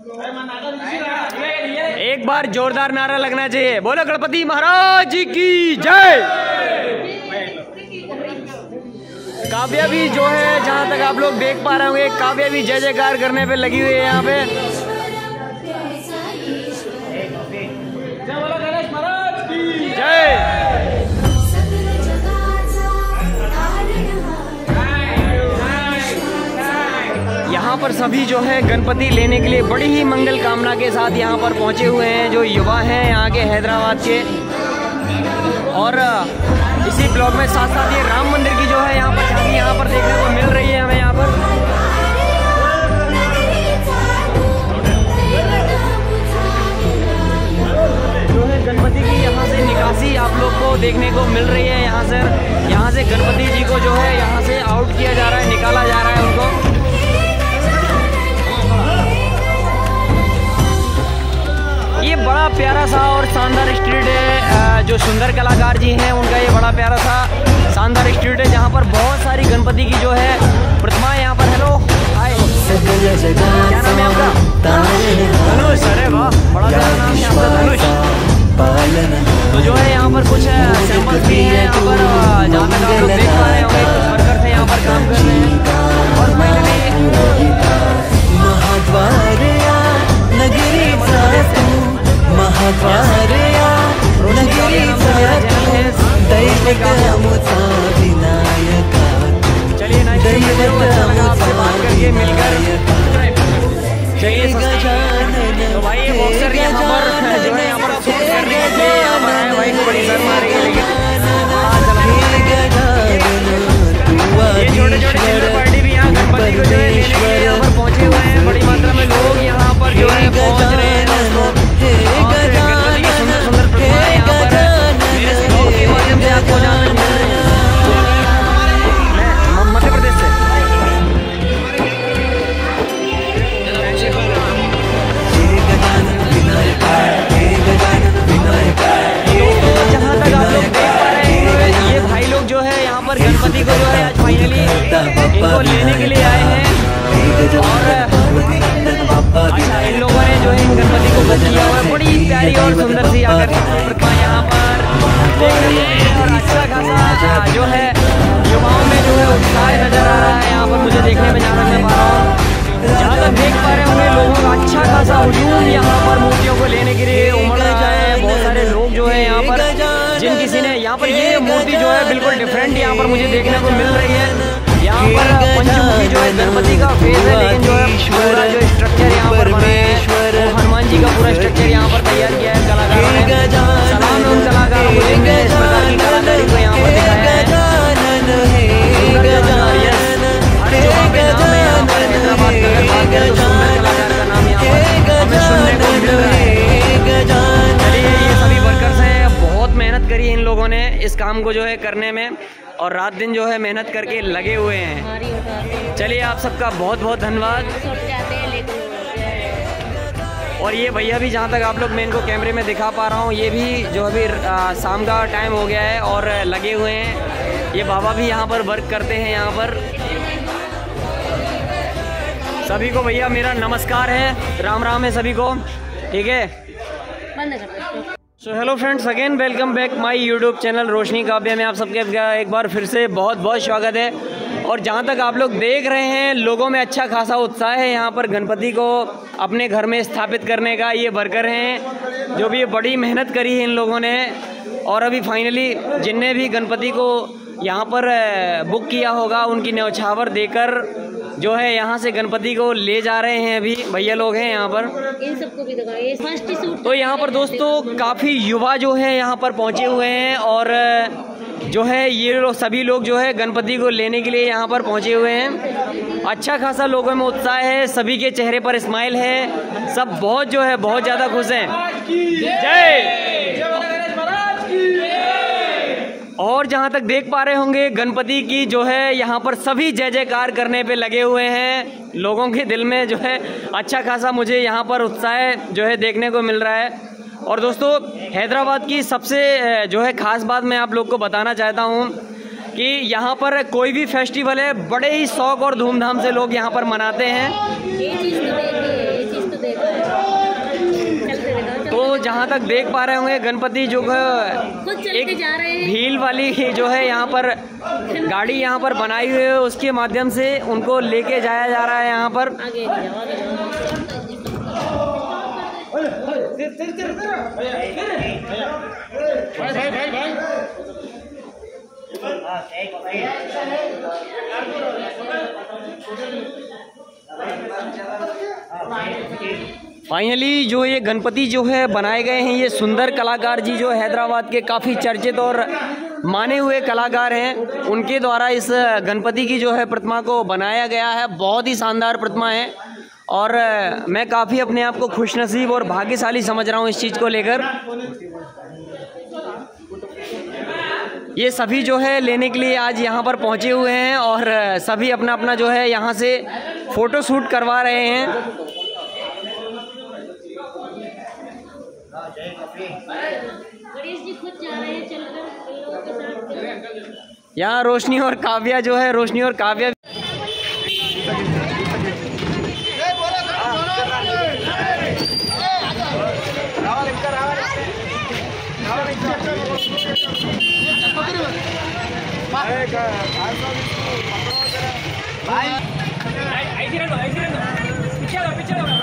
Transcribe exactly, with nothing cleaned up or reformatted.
एक बार जोरदार नारा लगना चाहिए, बोलो गणपति महाराज की जय। काव्या भी जो है, जहाँ तक आप लोग देख पा रहे होंगे, काव्या भी जय जयकार करने पे लगी हुई है यहाँ पे। बोलो गणेश महाराज की जय। यहाँ पर सभी जो है गणपति लेने के लिए बड़ी ही मंगल कामना के साथ यहाँ पर पहुँचे हुए हैं, जो युवा हैं यहाँ के हैदराबाद के। और इसी ब्लॉग में साथ साथ ये राम मंदिर की जो है यहाँ पर झांकी यहाँ पर देखने को मिल रही है हमें यहाँ पर। जो है गणपति की यहाँ से निकासी आप लोग को देखने को मिल रही है। यहाँ से यहाँ से गणपति जी को जो है यहाँ से आउट किया जा रहा है, निकाला जा रहा है उनको। ये बड़ा प्यारा सा और शानदार स्ट्रीट है, जो सुंदर कलाकार जी हैं उनका ये बड़ा प्यारा सा शानदार स्ट्रीट है, जहाँ पर बहुत सारी गणपति की जो है प्रतिमाएं यहाँ पर। हेलो हाय, क्या नाम है आपका? धनुष। अरे वाह, बड़ा प्यारा नाम है आपका, धनुष। तो जो है यहाँ पर कुछ सैंपल्स भी हैं यहाँ पर, जहाँ तक आप लोग देख पा रहे होंगे कुछ वर्कर्स हैं यहाँ पर काम कर रहे हैं। और फाइनली चलिए नाइस आपसे बात करके मिलकर। चलिए तो भाई ये बॉक्सर यहाँ पर जो है यहाँ पर शूट करने के लिए यहाँ पर आए, भाई को बड़ी शर्म आ रही है, लेकिन ये छोटे छोटे चिल्ड्रन पार्टी भी यहाँ गणपति को जो है लेने के लिए यहाँ पर पहुँचे हुए हैं। बड़ी मात्रा में लोग यहाँ पर जो है पहुँच रहे हैं। गणपति की सुंदर सुंदर प्रतिमाएं यहाँ पर मेरे ब्लॉग के माध्यम से आपको जानने मिल रही है। मैं मध्य प्रदेश से। जहाँ तक आप लोग देख पा रहे हैं, ये भाई लोग जो है यहाँ पर गणपति को जो है आज फाइनली इनको लेने के लिए आए हैं। और अच्छा, इन लोगों ने जो है गणपति को बुक किया हुआ है। बड़ी प्यारी और सुंदर सी आकर्षक प्रतिमा यहाँ पर देखने को मिली है। और अच्छा खासा जो है युवाओं में जो है उत्साह नजर आ रहा है यहाँ पर, मुझे देखने में जहाँ तक मैं पा रहा हूँ। जहाँ तक देख पा रहे होंगे लोगों का अच्छा खासा हुजूम यहाँ पर मूर्तियों को लेने के लिए उमड़ रहा है। बहुत सारे लोग जो है यहाँ पर, जिन किसी ने यहाँ पर ये मूर्ति जो है बिल्कुल डिफरेंट यहाँ पर मुझे देखने को मिल रही है। यहाँ पर पंचमुखी जो है गणपति का फेस है, लेकिन जो है पूरा जो स्ट्रक्चर यहाँ पर बना है वो हनुमान जी का पूरा स्ट्रक्चर यहाँ पर तैयार किया है कलाकारों ने। सलाम उन कलाकारों को जिनने इस प्रकार की कलाकारी को यहाँ पर दिखाया है। कलाकार का नाम यहाँ पर हमें सुनने को मिल रहा है। चलिए, ये सभी वर्कर्स हैं, बहुत मेहनत करी है इन लोगों ने इस काम को जो है करने में, और रात दिन जो है मेहनत करके लगे हुए हैं। चलिए, आप सबका बहुत बहुत धन्यवाद। और ये भैया भी, जहाँ तक आप लोग मैं इनको कैमरे में दिखा पा रहा हूँ, ये भी जो अभी शाम का टाइम हो गया है और लगे हुए हैं। ये बाबा भी यहाँ पर वर्क करते हैं यहाँ पर। सभी को भैया मेरा नमस्कार है, राम राम है सभी को, ठीक है। So hello friends, again welcome back my YouTube channel Roshni Kavya में आप सबके एक बार फिर से बहुत बहुत स्वागत है। और जहाँ तक आप लोग देख रहे हैं, लोगों में अच्छा खासा उत्साह है यहाँ पर गणपति को अपने घर में स्थापित करने का। ये वर्कर हैं जो भी बड़ी मेहनत करी है इन लोगों ने, और अभी फाइनली जिनने भी गणपति को यहाँ पर बुक किया होगा उनकी न्यौछावर देकर जो है यहाँ से गणपति को ले जा रहे हैं। अभी भैया लोग हैं यहाँ पर, इन सबको भी दिखाइए फर्स्ट सूट। तो यहाँ पर दोस्तों काफ़ी युवा जो है यहाँ पर पहुँचे हुए हैं, और जो है ये लोग सभी लोग जो है गणपति को लेने के लिए यहाँ पर पहुँचे हुए हैं। अच्छा खासा लोगों में उत्साह है, सभी के चेहरे पर स्माइल है, सब बहुत जो है बहुत ज़्यादा खुश हैं। जय। और जहाँ तक देख पा रहे होंगे गणपति की जो है यहाँ पर सभी जय जयकार करने पे लगे हुए हैं। लोगों के दिल में जो है अच्छा खासा मुझे यहाँ पर उत्साह जो है देखने को मिल रहा है। और दोस्तों, हैदराबाद की सबसे जो है ख़ास बात मैं आप लोग को बताना चाहता हूँ कि यहाँ पर कोई भी फेस्टिवल है बड़े ही शौक़ और धूमधाम से लोग यहाँ पर मनाते हैं। ये चीज़ तो देखिए, ये चीज़ तो देखिए। जहाँ तक देख पा रहे होंगे गणपति जो है एक व्हील वाली जो है यहाँ पर गाड़ी यहाँ पर बनाई हुई है, उसके माध्यम से उनको लेके जाया जा रहा है यहाँ पर। फाइनली जो ये गणपति जो है बनाए गए हैं, ये सुंदर कलाकार जी जो हैदराबाद के काफ़ी चर्चित और माने हुए कलाकार हैं, उनके द्वारा इस गणपति की जो है प्रतिमा को बनाया गया है। बहुत ही शानदार प्रतिमा है और मैं काफ़ी अपने आप को खुशनसीब और भाग्यशाली समझ रहा हूँ इस चीज़ को लेकर। ये सभी जो है लेने के लिए आज यहाँ पर पहुँचे हुए हैं और सभी अपना अपना जो है यहाँ से फ़ोटो शूट करवा रहे हैं। यहाँ रोशनी और काव्या जो है रोशनी और काव्या भाई